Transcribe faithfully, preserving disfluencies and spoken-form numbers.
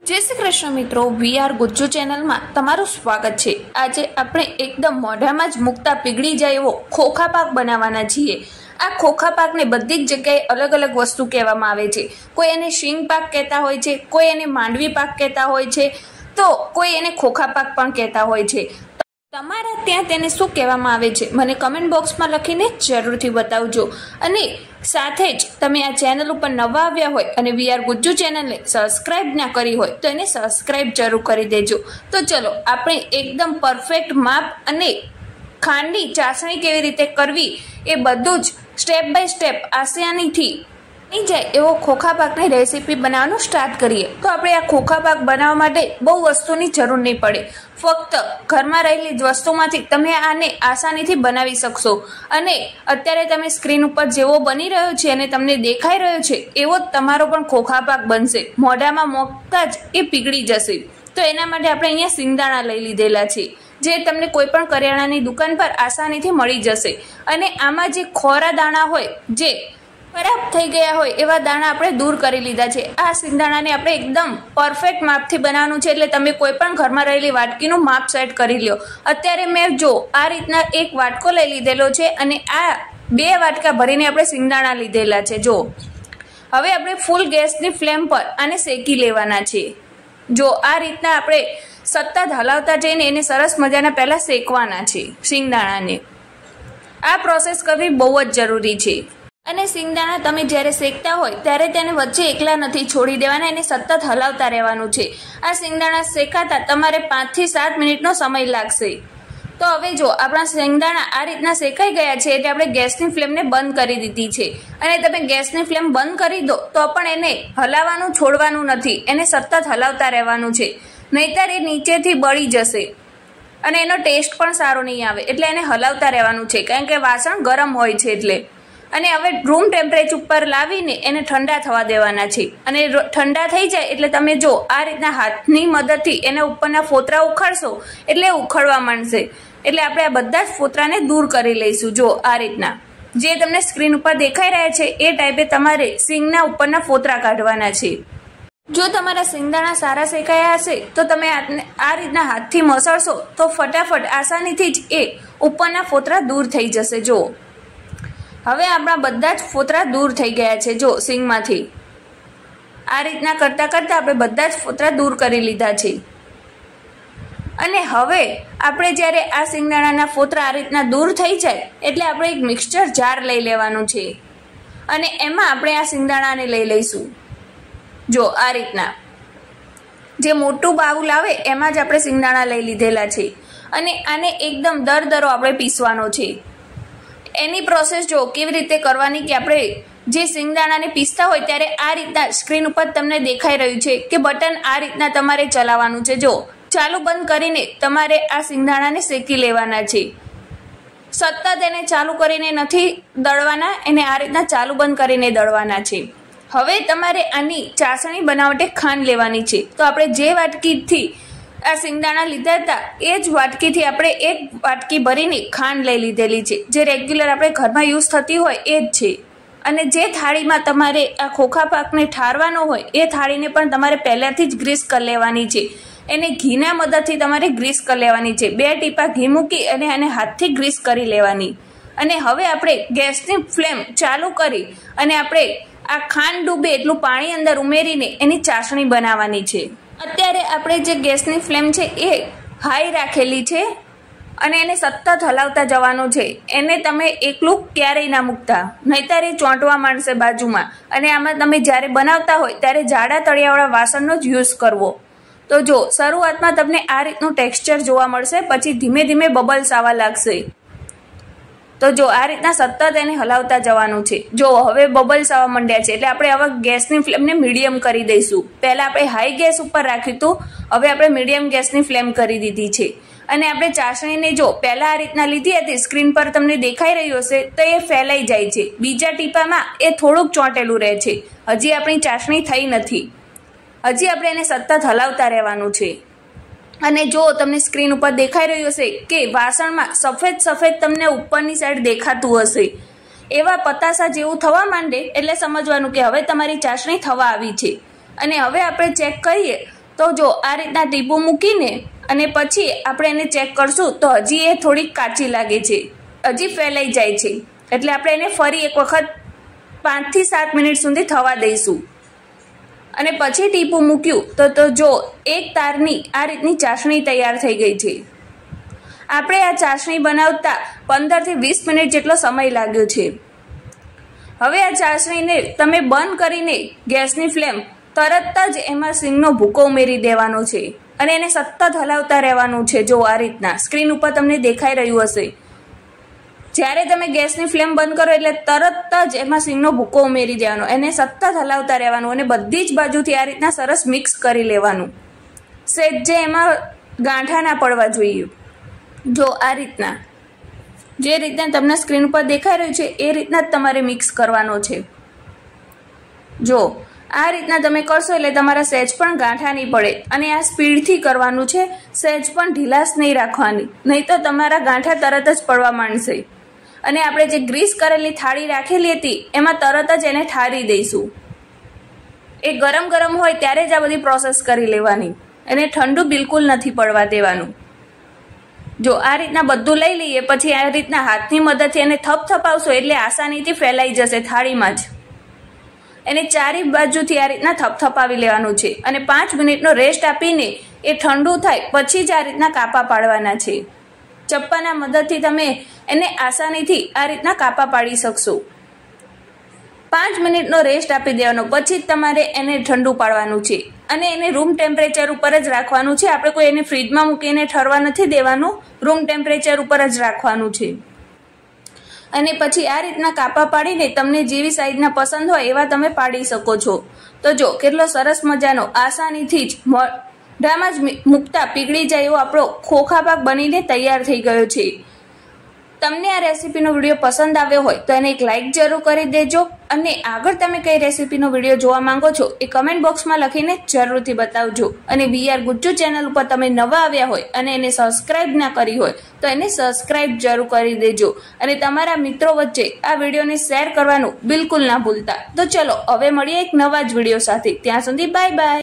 जय श्री कृष्ण मित्रों, we are Gujju channel में तमारू स्वागत है। आज आपणे एकदम मोढामां ज मुकता पीगળી जाय एवो खोखा पाक बनाववाना छीए। आ खोखा पाक ने बधी ज जग्याए अलग अलग वस्तु कहेवामां आवे छे। कोई एने शींग पाक कहेता होय छे, कोई एने मांडवी पाक कहेता होय छे, तो कोई एने खोखा पाक पण कहेता होय छे। तमारा त्यां तेने शुं कहेवामां आवे छे मने कमेंट बॉक्स में लखीने जरूरथी बतावजो। अने साथे ज तमे आ चेनल पर नवा आव्या होय अने वी आर गुज्जू चेनल ने सब्सक्राइब ना करी होय तो एने सब्सक्राइब जरूर करी देजो। तो चलो आपणे एकदम परफेक्ट माप अने खांडनी चासणी केवी रीते करवी ए बधुं ज स्टेप बाय स्टेप आसानीथी नहीं जाए एवो खोखा पाकनी रेसिपी बनावવાનું स्टार्ट करिए। तो આપણે આ खोखा पाक बनावવા માટે બહુ વસ્તુની જરૂર નહીં પડે। ફક્ત ઘરમાં રહેલી વસ્તુમાંથી તમે આને આસાનીથી બનાવી શકશો અને અત્યારે તમે સ્ક્રીન ઉપર જેવો બની રહ્યો છે અને તમને દેખાઈ રહ્યો છે એવો તમારો પણ खोखा पाक બનશે। મોઢામાં મૂકતા જ એ પીગળી જશે। તો એના માટે આપણે અહીંયા સિંગદાણા લઈ લીધેલા છે જે તમને કોઈ પણ કરિયાણાની દુકાન પર આસાનીથી મળી જશે। અને આમાં જે ખોરા દાણા હોય જે खराब थई गया होय एवा दाणा आपणे दूर करी लीधा छे। आ सिंगदाणाने आपणे एकदम परफेक्ट मापथी बनाववानुं छे એટલે તમે કોઈ પણ ઘરમાં રહેલી વાટકીનું માપ સેટ કરી લ્યો। અત્યારે મેં જો આ રીતના એક વાટકો લઈ લીધેલો છે અને આ બે વાટકા ભરીને આપણે સિંગદાણા લીધેલા છે। જો હવે આપણે ફૂલ ગેસની ફ્લેમ પર આને શેકી લેવાના છે। જો આ રીતના આપણે સતત હલાવતા જઈને એને સરસ મજાના પહેલા શેકવાના છે સિંગદાણાને। આ પ્રોસેસ કરવી બહુ જ જરૂરી છે। અને સિંગદાણા તમે જ્યારે શેકતા હોય ત્યારે તેને વચ્ચે એકલા નથી છોડી દેવાના, એને સતત હલાવતા રહેવાનું છે। આ સિંગદાણા શેકાતા તમારે પાંચ થી સાત મિનિટનો સમય લાગશે। તો હવે જો આપણા સિંગદાણા આ રીતના શેકાઈ ગયા છે એટલે આપણે ગેસની ફ્લેમને બંધ કરી દીધી છે। અને તમે ગેસની ફ્લેમ બંધ કરી દો તો પણ એને હલાવવાનું છોડવાનું નથી, એને સતત હલાવતા રહેવાનું છે, નહીતર એ નીચેથી બળી જશે અને એનો ટેસ્ટ પણ સારો નહીં આવે। એટલે એને હલાવતા રહેવાનું છે કારણ કે વાસણ ગરમ હોય છે એટલે। અને હવે રૂમ ટેમ્પરેચર ઉપર લાવીને એને ઠંડા થવા દેવાના છે। અને ઠંડા થઈ જાય એટલે તમે જો આ રીતના હાથની મદદથી એના ઉપરના ફોતરા ઉખાડશો એટલે ઉખડવા માંડશે। એટલે આપણે આ બધા જ ફોતરાને દૂર કરી લઈશું। જો આ રીતના જે તમને સ્ક્રીન ઉપર દેખાઈ રહ્યા છે એ ટાઈપે તમારે સિંગના ઉપરના ફોતરા કાઢવાના છે। જો તમારા સિંગદાણા સારા શેકાયા હશે તો તમે આ રીતના હાથથી મસળશો તો ફટાફટ આસાનીથી જ એ ઉપરના ફોતરા દૂર થઈ જશે। જો હવે આપણા બધા જ ફોતરા દૂર થઈ ગયા છે। જો સિંગમાંથી આ રીતના કરતા કરતા આપણે બધા જ ફોતરા દૂર કરી લીધા છે। અને હવે આપણે જ્યારે આ સિંગદાણાના ફોતરા આ રીતના દૂર થઈ જાય એટલે આપણે એક મિક્સચર જાર લઈ લેવાનું છે અને એમાં આપણે આ સિંગદાણાને લઈ લઈશું। જો આ રીતના જે મોટું બાઉલ આવે એમાં જ આપણે સિંગદાણા લઈ લીધેલા છે અને આને એકદમ દરદરો આપણે પીસવાનો છે। એની પ્રોસેસ જો કેવી રીતે કરવાની કે આપણે જે સિંગદાણાને પીસતા હોય ત્યારે આ રીતના સ્ક્રીન ઉપર તમને દેખાઈ રહ્યું છે કે બટન આ રીતના તમારે ચલાવવાનું છે। જો ચાલુ બંધ કરીને તમારે આ સિંગદાણાને શેકી લેવાના છે। સતત એને ચાલુ કરીને નથી દળવાના, એને આ રીતના ચાલુ બંધ કરીને દળવાના છે। હવે તમારે આની ચાસણી બનાવવા માટે ખાંડ લેવાની છે। તો આપણે જે વાટકીથી આ સિંગદાણા લીધા હતા એ જ વાટકીથી આપણે એક વાટકી ભરીને ખાંડ લઈ લીધેલી છે જે રેગ્યુલર આપણે ઘરમાં યુઝ થતી હોય એ જ છે। અને જે થાળીમાં તમારે આ ખોખા પાકને ઠારવાનો હોય એ થાળીને પણ તમારે પહેલાંથી જ ગ્રીસ કરી લેવાની છે। એને ઘીના મદદથી તમારે ગ્રીસ કરી લેવાની છે। બે ટીપા ઘી મૂકી અને એને હાથથી ગ્રીસ કરી લેવાની। અને હવે આપણે ગેસની ફ્લેમ ચાલુ કરી અને આપણે આ ખાંડ ડૂબે એટલું પાણી અંદર ઉમેરીને એની ચાસણી બનાવવાની છે। અત્યારે આપણે જે ગેસની ફ્લેમ છે એ હાઈ રાખેલી છે અને એને સતત હલાવતા જવાનું છે। એને તમે એકલું ક્યારેય ના મૂકતા, નહીતર એ ચોંટવા માંડશે બાજુમાં। અને આમાં તમે જ્યારે બનાવતા હોય ત્યારે જાડા તળિયાવાળા વાસણનો જ યુઝ કરવો। તો જો શરૂઆતમાં તમને આ રીતનું ટેક્સચર જોવા મળશે, પછી ધીમે ધીમે બબલ્સ આવવા લાગશે। તો જો આ રીતના સતત એને હલાવતા જવાનું છે। જો હવે બબલ્સ આવવા માંડ્યા છે એટલે આપણે હવે ગેસની ફ્લેમને મીડિયમ કરી દઈશું। પહેલાં આપણે હાઈ ગેસ ઉપર રાખ્યું હતું, હવે આપણે મીડિયમ ગેસની ફ્લેમ કરી દીધી છે। અને આપણે ચાસણીને જો પહેલાં આ રીતના લીધી હતી, સ્ક્રીન પર તમને દેખાઈ રહ્યું હશે તો એ ફેલાઈ જાય છે, બીજા ટીપામાં એ થોડુંક ચોંટેલું રહે છે। હજી આપણી ચાસણી થઈ નથી, હજી આપણે એને સતત હલાવતા રહેવાનું છે। અને જો તમને સ્ક્રીન ઉપર દેખાઈ રહ્યું હશે કે વાસણમાં સફેદ સફેદ તમને ઉપરની સાઈડ દેખાતું હશે, એવા પતાસા જેવું થવા માંડે એટલે સમજવાનું કે હવે તમારી ચાસણી થવા આવી છે। અને હવે આપણે ચેક કરીએ તો તો જો આ રીતના ટીપું મૂકીને અને પછી આપણે એને ચેક કરશું તો હજી એ થોડીક કાચી લાગે છે, હજી ફેલાઈ જાય છે, એટલે આપણે એને ફરી એક વખત પાંચથી સાત મિનિટ સુધી થવા દઈશું અને પછી ટીપું મૂક્યું તો તો જો એક તારની આ રીતની ચાસણી તૈયાર થઈ ગઈ છે. આપણે આ ચાસણી બનાવતા પંદરથી વીસ મિનિટ જેટલો સમય લાગ્યો છે. હવે આ ચાસણીને તમે બંધ કરીને ગેસની ફ્લેમ તરત જ એમાં સિંગનો ભૂકો ઉમેરી દેવાનો છે અને એને સતત હલાવતા રહેવાનું છે. જો આ રીતના સ્ક્રીન ઉપર તમને દેખાઈ રહ્યું હશે, જ્યારે તમે ગેસની ફ્લેમ બંધ કરો એટલે તરત જ એમાં સિંગનો ભૂકો ઉમેરી દેવાનો, એને સતત હલાવતા રહેવાનું અને બધી જ બાજુથી આ રીતના સરસ મિક્સ કરી લેવાનું. સહેજ જે એમાં ગાંઠા ના પડવા જોઈએ. જો આ રીતના જે રીતના તમને સ્ક્રીન ઉપર દેખાઈ રહ્યું છે એ રીતના જ તમારે મિક્સ કરવાનો છે. જો આ રીતના તમે કરશો એટલે તમારા સહેજ પણ ગાંઠા નહીં પડે અને આ સ્પીડથી કરવાનું છે, સહેજ પણ ઢીલાશ નહીં રાખવાની, નહીં તો તમારા ગાંઠા તરત જ પડવા માંડશે. અને આપણે જે ગ્રીસ કરેલી થાળી રાખેલી હતી એમાં તરત જ એને ઠારી દઈશું. એ ગરમ ગરમ હોય ત્યારે જ આ બધી પ્રોસેસ કરી લેવાની, એને ઠંડુ બિલકુલ નથી પડવા દેવાનું. જો આ રીતના બધું લઈ લઈએ પછી આ રીતના હાથની મદદથી એને થપ થપાવશો એટલે આસાનીથી ફેલાઈ જશે થાળીમાં જ. એને ચારે બાજુથી આ રીતના થપથપાવી લેવાનું છે અને પાંચ મિનિટનો રેસ્ટ આપીને એ ઠંડુ થાય પછી જ આ રીતના કાપા પાડવાના છે. ચપ્પાના મદદથી તમે એને આસાનીથી આ રીતના કાપા પાડી શકશો. પાંચ મિનિટનો રેસ્ટ આપી દેવાનો પછી જ તમારે એને ઠંડુ પાડવાનું છે અને એને રૂમ ટેમ્પરેચર ઉપર જ રાખવાનું છે. આપણે કોઈ એને ફ્રીજમાં મૂકીને ઠરવા નથી દેવાનું, રૂમ ટેમ્પરેચર ઉપર જ રાખવાનું છે. અને પછી આ રીતના કાપા પાડીને તમને જેવી સાઈઝના પસંદ હોય એવા તમે પાડી શકો છો. તો જો કેટલો સરસ મજાનો આસાનીથી જ મોઢામાં જ મૂકતા પીગળી જાય એવો આપણો ખોખા પાક બનીને તૈયાર થઈ ગયો છે. તમને આ રેસીપીનો વિડીયો પસંદ આવ્યો હોય તો એને એક લાઇક જરૂર કરી દેજો અને આગળ તમે કઈ રેસીપીનો વિડીયો જોવા માંગો છો એ કમેન્ટ બોક્સમાં લખીને જરૂરથી બતાવજો. અને વી આર ગુજ્જુ ચેનલ ઉપર તમે નવા આવ્યા હોય અને એને સબસ્ક્રાઇબ ના કરી હોય તો એને સબસ્ક્રાઇબ જરૂર કરી દેજો અને તમારા મિત્રો વચ્ચે આ વિડીયોને શેર કરવાનું બિલકુલ ના ભૂલતા. તો ચલો હવે મળીએ એક નવા જ વિડીયો સાથે. ત્યાં સુધી બાય બાય.